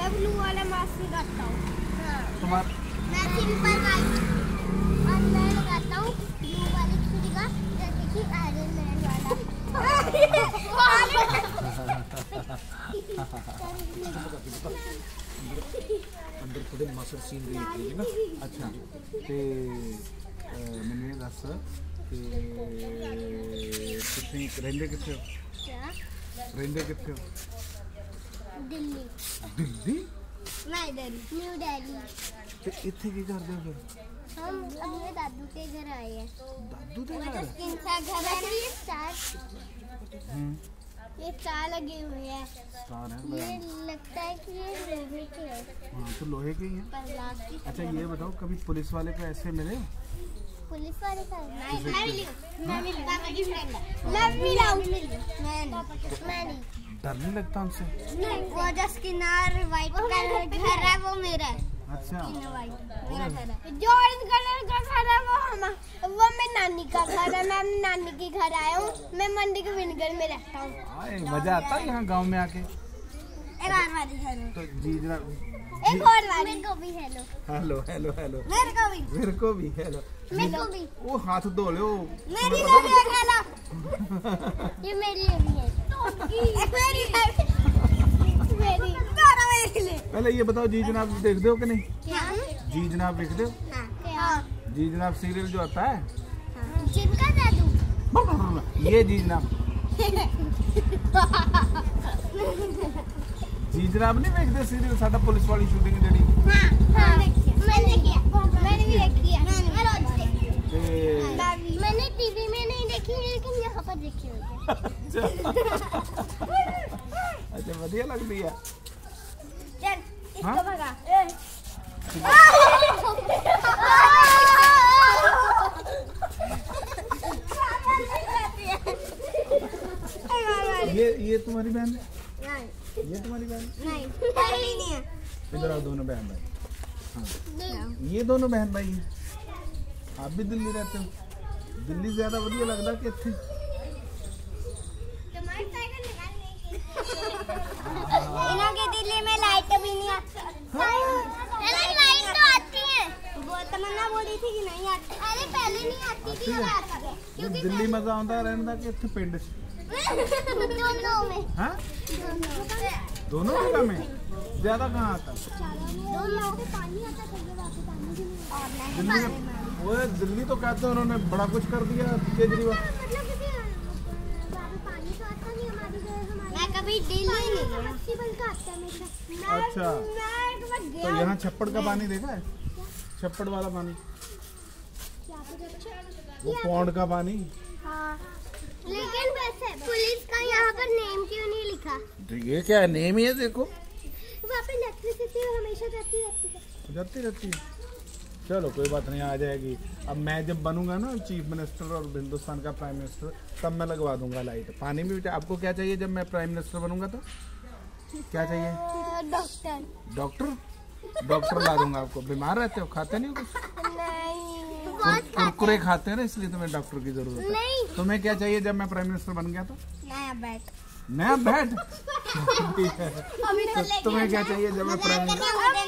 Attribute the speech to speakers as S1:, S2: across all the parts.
S1: मैं ब्लू वाला मास्क लगाता हूँ।
S2: तुम्हारा
S1: मैं सिंपल वाइट और मैं लगाता हूँ ब्लू वाली छुरी का, जैसे कि आयरन मैन वाला।
S2: अंदर थोड़े मसल सीन भी निकलेगी ना। अच्छा ते मैंने दस कि तुसीं रहिंदे कित्थे हो?
S1: क्या?
S2: रहिंदे कित्थे हो?
S1: दिल्ली।
S2: दिल्ली?
S1: मैं इधर न्यू दिल्ली।
S2: ते इत्थे की करदे हो फिर?
S1: हम अपने दादू के घर आए हैं।
S2: दादू दे घर?
S1: इनका घर है ना, ये स्टार। ये स्टार लगे हुए हैं।
S2: स्टार है।
S1: ये लगता है कि ये लोहे के हैं।
S2: हाँ तो लोहे के ही हैं। अच्छा ये बताओ कभी पुलिस वाले को ऐसे मिले?
S1: पुलिस वाले का मैं नहीं।
S2: डर नहीं लगता उनसे?
S1: वो जस्ट किनार वाइट कलर घर है, वो मेरा है।
S2: अच्छा
S1: मेरा घर है। जो ऑरेंज कलर का घर है वो मैं नानी का घर है। मैं अपनी नानी के घर आया हूँ। मैं मंडी के विनगर में रहता हूँ।
S2: मजा आता है यहाँ गांव में आके? तो जी जनाब
S1: एक और मेरे को भी हेलो
S2: हेलो हेलो हेलो
S1: मेरे को भी
S2: हेलो
S1: मेरे को भी
S2: वो हाथ धो लो।
S1: मेरी को भी हेलो। ये मेरी भी है। मेरी मेरी लिए।
S2: पहले ये बताओ जी जनाब देखते हो कि नहीं?
S1: क्या?
S2: जी जनाब देखते हो?
S1: हाँ।
S2: जी जनाब सीरियल जो आता है
S1: जिनका दादू
S2: ये जी जनाब जी जनाब नहीं देखते सीरियल साडा पुलिस वाली शूटिंग जड़ी?
S1: मैंने भी देखी है। मैंने टीवी में नहीं देखी लेकिन यहाँ पर देखी हुई है।
S2: अच्छा बढ़िया लगती है।
S1: चल इसको भगा।
S2: ये तुम्हारी बहन है?
S1: नहीं।
S2: ये तुम्हारी बहन?
S1: नहीं पहली नहीं है।
S2: इधर आओ दोनों बहन भाई। हाँ ये दोनों बहन भाई हैं। आप भी दिल्ली रहते हो? दिल्ली ज्यादा बढ़िया लगता कि इत्थे?
S1: इनके दिल्ली में लाइट भी नहीं आती। लाइट तो आती है। वो तमन्ना बोल रही थी कि नहीं आती। अरे पहले नहीं आती थी, अब आती है। क्योंकि
S2: दिल्ली मजा आता रहने का कि इत्थे पिंड च?
S1: दोनों में।
S2: हाँ दोनों जगह में ज्यादा कहाँ आता?
S1: दोनों पे पानी आता है,
S2: दिल्ली में वो दिल्ली तो कहते हैं उन्होंने बड़ा कुछ कर दिया केजरीवाल।
S1: मैं कभी दिल्ली नहीं गया।
S2: अच्छा तो यहाँ छप्पड़ का पानी देखा है? छप्पड़ वाला पानी, वो पौंड का पानी।
S1: हाँ। लेकिन वैसे पुलिस का यहाँ पर नेम क्यों नहीं लिखा?
S2: तो ये क्या है? नेम ही है देखो।
S1: वहाँ पे इलेक्ट्रिसिटी हमेशा जाती रहती है।
S2: चलो कोई बात नहीं, आ जाएगी। अब मैं जब बनूंगा ना चीफ मिनिस्टर और हिंदुस्तान का प्राइम मिनिस्टर तब मैं लगवा दूंगा लाइट। पानी भी आपको क्या चाहिए जब मैं प्राइम मिनिस्टर बनूंगा तो क्या चाहिए? डॉक्टर ला दूंगा आपको। बीमार रहते हो, खाते नहीं हो कुछ? कुरकुरे खाते हैं ना, इसलिए तुम्हें डॉक्टर की जरूरत है। तुम्हें क्या चाहिए जब मैं प्राइम मिनिस्टर बन गया तो?
S1: नया बैट।
S2: तो तुम्हें क्या चाहिए जब मैं प्राइम मिनिस्टर?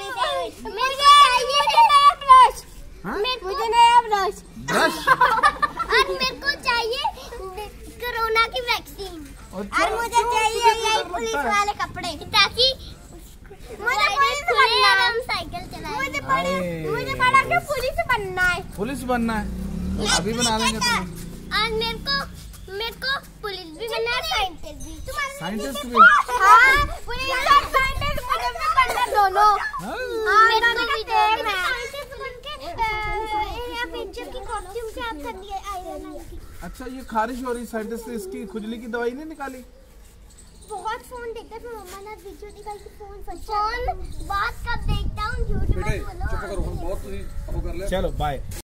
S1: मुझे नया ब्रश। और मेरे को चाहिए कोरोना की वैक्सीन। और मुझे चाहिए ये पुलिस वाले कपड़े, ताकि मुझे साइकिल चलाए। मुझे बड़ा के पुलिस बनना है।
S2: पुलिस बनना है? अभी बना देंगे तुम्हें।
S1: और मेरे को पुलिस भी बनना है,
S2: साइंटिस्ट भी।
S1: हाँ, पुलिस और साइंटिस्ट मुझे भी बनना दोनों। मेरे को भी साइंटिस्ट बन के पिक्चर की कॉस्ट्यूम से आप कर दिए आयरन मैन की।
S2: अच्छा ये खारिश हो रही, साइंटिस्ट ने इसकी खुजली की दवाई नहीं निकाली?
S1: बहुत फोन देखते फिर मम्मा ने वीडियो दिखाई कि फोन बात कब देखता हूँ, झूठ मत बोलो।
S2: चलो बाय।